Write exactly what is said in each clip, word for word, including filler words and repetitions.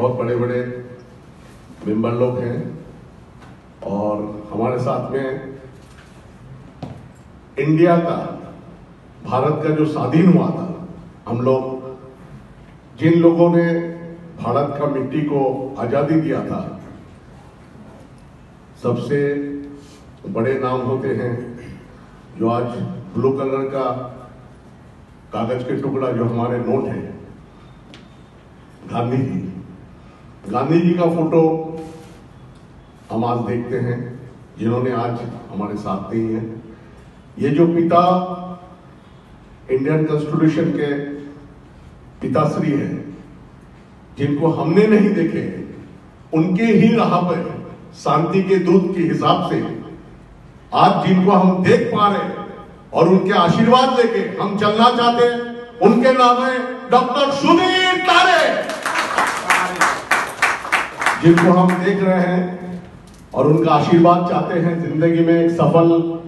बहुत बड़े बड़े मेंबर लोग हैं और हमारे साथ में इंडिया का, भारत का जो स्वाधीन हुआ था, हम लोग जिन लोगों ने भारत का मिट्टी को आजादी दिया था, सबसे बड़े नाम होते हैं जो आज ब्लू कलर का कागज के टुकड़ा जो हमारे नोट है, गांधी जी। गांधी जी का फोटो हम आज देखते हैं, जिन्होंने आज हमारे साथ नहीं है। ये जो पिता इंडियन कॉन्स्टिट्यूशन के पिताश्री है, जिनको हमने नहीं देखे, उनके ही राह पर शांति के दूत के हिसाब से आज जिनको हम देख पा रहे हैं और उनके आशीर्वाद लेके हम चलना चाहते हैं, उनके नाम है डॉक्टर सुधीर तारे, जिनको हम देख रहे हैं और उनका आशीर्वाद चाहते हैं जिंदगी में एक सफल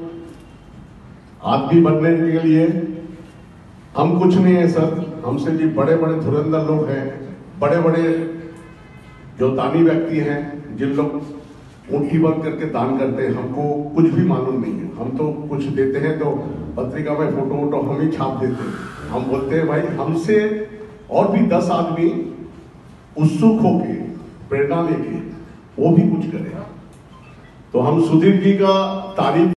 आदमी बनने के लिए। हम कुछ नहीं है सर, हमसे भी बड़े बड़े धुरंधर लोग हैं, बड़े बड़े जो दानी व्यक्ति हैं, जिन लोग मुट्ठी बंद करके दान करते हैं, हमको कुछ भी मालूम नहीं है। हम तो कुछ देते हैं तो पत्रिका में फोटो वोटो हम ही छाप देते हैं। हम बोलते हैं भाई हमसे और भी दस आदमी उत्सुक होके प्रेरणा लेके वो भी कुछ करें। तो हम सुधीर जी का तारीफ